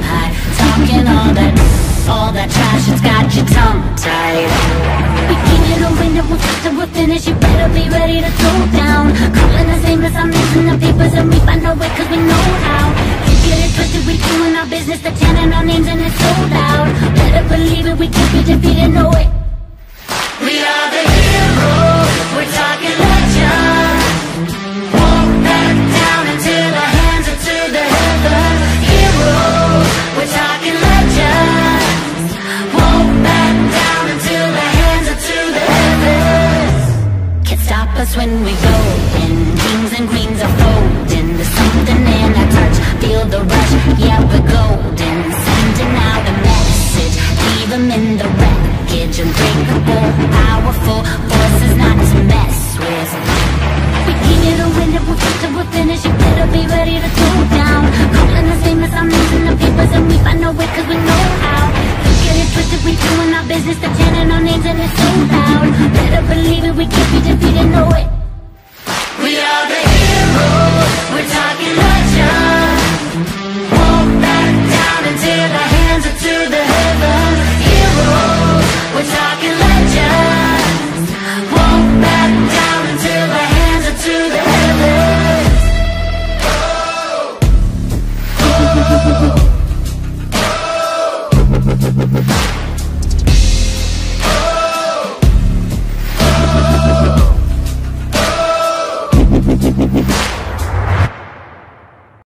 high, talking all that trash, it's got you tongue-tied. We give you the wind and we'll start till we're finished. You better be ready to throw down. Calling us aimless, I'm missing the papers, and we find our way cause we know how. Can't get it twisted, we doing our business, they're chanting our names and it's so loud. Better believe it, we can't be defeated, no way. We are the heroes, we're talking legends. Won't back down until our hands are to the heavens. Heroes, we're talking legends. Won't back down until our hands are to the heavens. Can't stop us when we go in. Kings and queens are folding. There's something in our touch, feel the rush, yeah we're golden. Sending out a message, leave them in the wreckage. Unbreakable, powerful, forces not to mess with. We give you the wind and we'll fight till we're finished. You better be ready to throw down. Calling us famous, I'm missing the papers, and we find our way cause we know how. You get it twisted, we doing our business, they're chanting our names and it's so loud. Better believe it, we can't be defeated, no way. We are the heroes, we're